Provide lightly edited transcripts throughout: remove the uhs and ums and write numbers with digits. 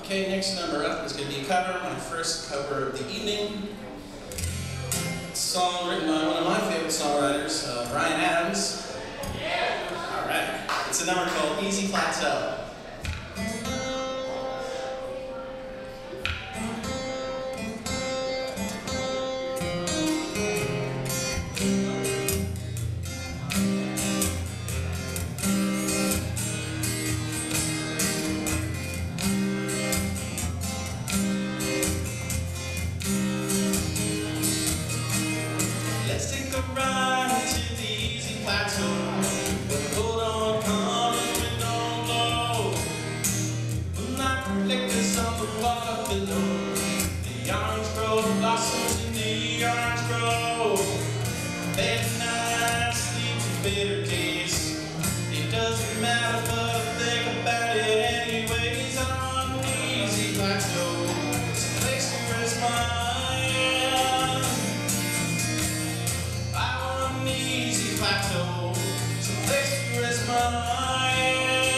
Okay, next number up is going to be a cover, my first cover of the evening. It's a song written by one of my favorite songwriters, Bryan Adams. Alright, it's a number called Easy Plateau. Let's take a ride to the easy plateau, where the gold don't come and we don't know. Moonlight reflectors on the water below. The orange grove blossoms in the orange grove. Bad nights lead to better days. It doesn't matter, but I think about it anyways. I'm on the easy plateau. It's a place to rest my mind. Easy plateau, it's a place to rest my mind.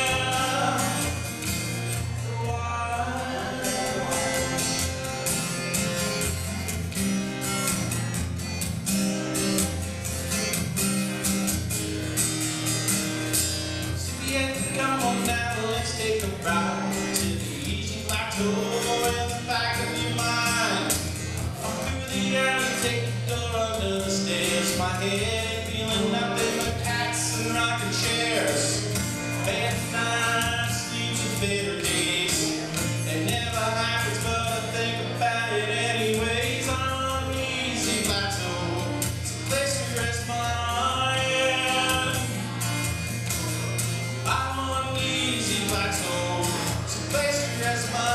So yeah, come on now, let's take a ride to the easy plateau in the back of your mind. Up through the alley, take the door under the stairs. My head feeling nothing but cats and rocking chairs. Bad nights lead to better days. It never happens, but I think about it anyways. I'm on the easy plateau. It's a place to rest my mind. I'm on the easy plateau. It's a place to rest my mind.